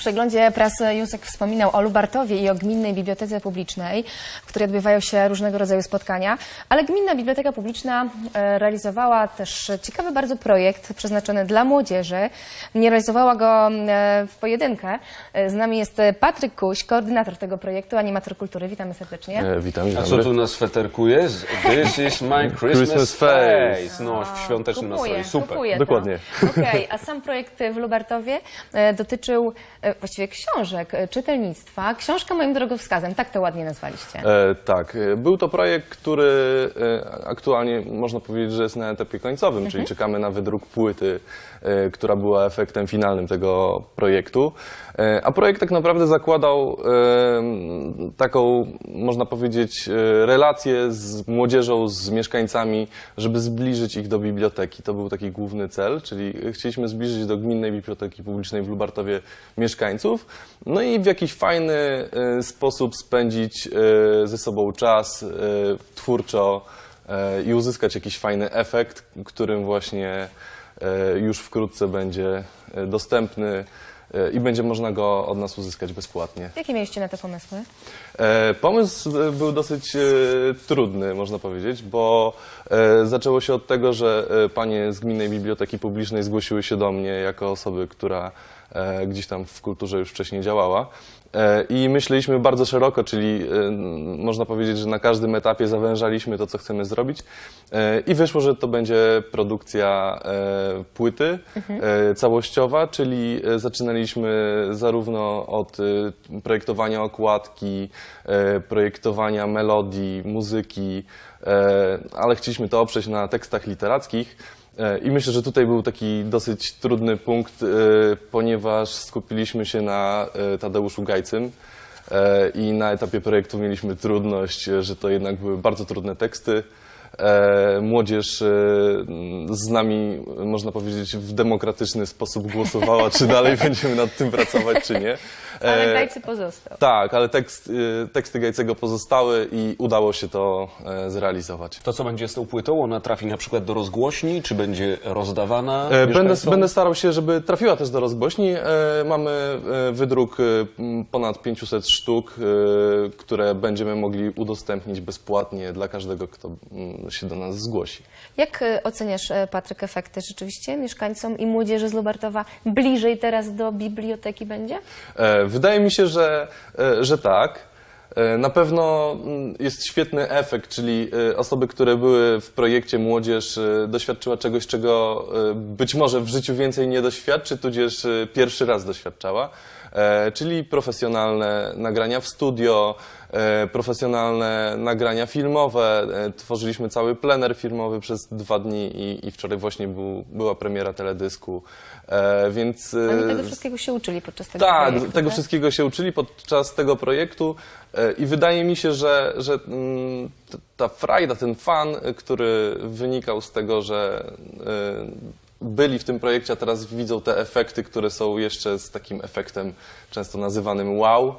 przeglądzie prasy Józek wspominał o Lubartowie i o Gminnej Bibliotece Publicznej, w której odbywają się różnego rodzaju spotkania, ale Gminna Biblioteka Publiczna realizowała też ciekawy bardzo projekt przeznaczony dla młodzieży. Nie realizowała go w pojedynkę. Z nami jest Patryk Kuś, koordynator tego projektu, animator kultury. Witamy serdecznie. Witam. A co tu na sweterku jest? This is my Christmas face. No, w świątecznym nastroju. Super. Kupuję Dokładnie. Okej, a sam projekt w Lubartowie dotyczył właściwie książek, czytelnictwa. Książka moim drogowskazem, tak to ładnie nazwaliście. Tak, był to projekt, który aktualnie można powiedzieć, że jest na etapie końcowym, czyli czekamy na wydruk płyty, która była efektem finalnym tego projektu. A projekt tak naprawdę zakładał taką, można powiedzieć, relację z młodzieżą, z mieszkańcami, żeby zbliżyć ich do biblioteki. To był taki główny cel, czyli chcieliśmy zbliżyć do Gminnej Biblioteki Publicznej w Lubartowie mieszkańców, no i w jakiś fajny sposób spędzić ze sobą czas twórczo i uzyskać jakiś fajny efekt, którym właśnie już wkrótce będzie dostępny i będzie można go od nas uzyskać bezpłatnie. Jakie mieliście na te pomysły? Pomysł był dosyć trudny, można powiedzieć, bo zaczęło się od tego, że panie z Gminnej Biblioteki Publicznej zgłosiły się do mnie jako osoby, która gdzieś tam w kulturze już wcześniej działała. I myśleliśmy bardzo szeroko, czyli można powiedzieć, że na każdym etapie zawężaliśmy to, co chcemy zrobić. I wyszło, że to będzie produkcja płyty całościowa, czyli zaczynaliśmy zarówno od projektowania okładki, projektowania melodii, muzyki, ale chcieliśmy to oprzeć na tekstach literackich. I myślę, że tutaj był taki dosyć trudny punkt, ponieważ skupiliśmy się na Tadeuszu Gajcym i na etapie projektu mieliśmy trudność, że to jednak były bardzo trudne teksty. Młodzież z nami, można powiedzieć, w demokratyczny sposób głosowała, czy dalej będziemy nad tym pracować, czy nie. Ale Gajcy pozostał. Tak, ale teksty Gajcego pozostały i udało się to zrealizować. To co będzie z tą płytą? Ona trafi na przykład do rozgłośni, czy będzie rozdawana? Będę starał się, żeby trafiła też do rozgłośni. Mamy wydruk ponad 500 sztuk, które będziemy mogli udostępnić bezpłatnie dla każdego, kto się do nas zgłosi. Jak oceniasz, Patryk, efekty rzeczywiście mieszkańcom i młodzieży z Lubartowa bliżej teraz do biblioteki będzie? Wydaje mi się, że tak. Na pewno jest świetny efekt, czyli osoby, które były w projekcie młodzież, doświadczyła czegoś, czego być może w życiu więcej nie doświadczy, tudzież pierwszy raz doświadczała, czyli profesjonalne nagrania w studio, profesjonalne nagrania filmowe. Tworzyliśmy cały plener filmowy przez 2 dni i wczoraj właśnie była premiera teledysku. Więc Oni tego wszystkiego się uczyli podczas tego projektu. Tak, tego wszystkiego się uczyli podczas tego projektu i wydaje mi się, że ta frajda, ten fan, który wynikał z tego, że byli w tym projekcie, a teraz widzą te efekty, które są jeszcze z takim efektem często nazywanym wow,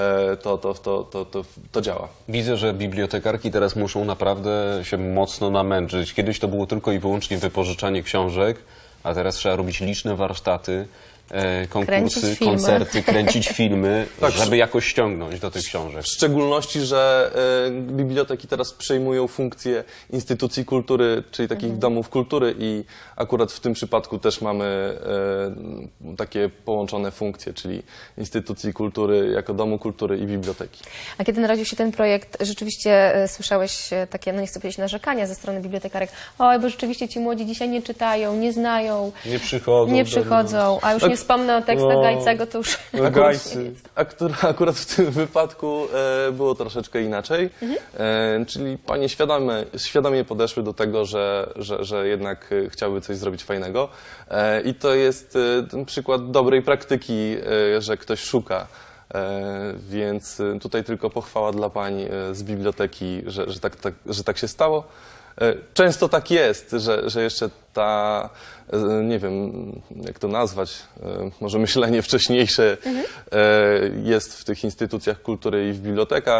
to działa. Widzę, że bibliotekarki teraz muszą naprawdę się mocno namęczyć. Kiedyś to było tylko i wyłącznie wypożyczanie książek, a teraz trzeba robić liczne warsztaty, konkursy, koncerty, kręcić filmy, tak, żeby jakoś ściągnąć do tych książek. W szczególności, że biblioteki teraz przejmują funkcję instytucji kultury, czyli takich domów kultury i akurat w tym przypadku też mamy takie połączone funkcje, czyli instytucji kultury jako domu kultury i biblioteki. A kiedy narodził się ten projekt, rzeczywiście słyszałeś takie, no nie chcę powiedzieć, narzekania ze strony bibliotekarek, oj, bo rzeczywiście ci młodzi dzisiaj nie czytają, nie znają, nie przychodzą, a już nie wspomnę o tekstach Gajcego, to już Gajcy. Akurat w tym wypadku było troszeczkę inaczej, czyli panie świadomie podeszły do tego, że jednak chciały coś zrobić fajnego i to jest ten przykład dobrej praktyki, że ktoś szuka. Więc tutaj tylko pochwała dla pań z biblioteki, że tak się stało. Często tak jest, że jeszcze ta, nie wiem jak to nazwać, może myślenie wcześniejsze jest w tych instytucjach kultury i w bibliotekach.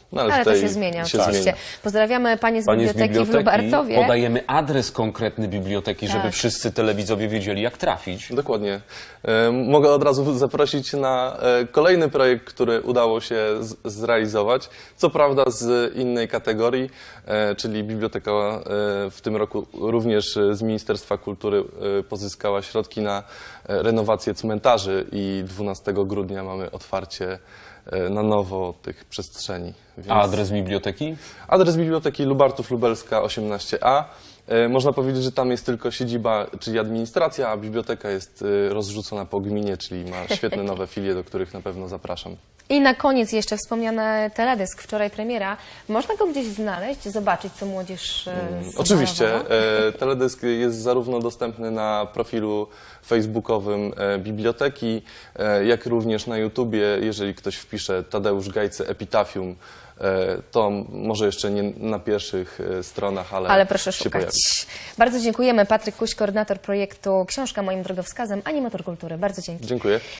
No, Ale to tutaj się zmienia się oczywiście. zmienia. Pozdrawiamy Panie z Panie z biblioteki w Lubartowie. podajemy adres konkretny biblioteki, żeby Tak. wszyscy telewidzowie wiedzieli, jak trafić. Dokładnie. Mogę od razu zaprosić na kolejny projekt, który udało się zrealizować. Co prawda z innej kategorii, czyli biblioteka w tym roku również z Ministerstwa Kultury pozyskała środki na renowację cmentarzy i 12 grudnia mamy otwarcie na nowo tych przestrzeni. Więc... A adres biblioteki? Adres biblioteki Lubartów Lubelska 18A. Można powiedzieć, że tam jest tylko siedziba, czyli administracja, a biblioteka jest rozrzucona po gminie, czyli ma świetne nowe filie, do których na pewno zapraszam. I na koniec jeszcze wspomniany teledysk, wczoraj premiera. Można go gdzieś znaleźć, zobaczyć, co młodzież Oczywiście. zamalowała? Teledysk jest zarówno dostępny na profilu facebookowym biblioteki, jak również na YouTubie. Jeżeli ktoś wpisze Tadeusz Gajcy Epitafium, to może jeszcze nie na pierwszych stronach, ale proszę się szukać. pojawi. Bardzo dziękujemy. Patryk Kuś, koordynator projektu Książka moim drogowskazem, animator kultury. Bardzo dzięki. Dziękuję.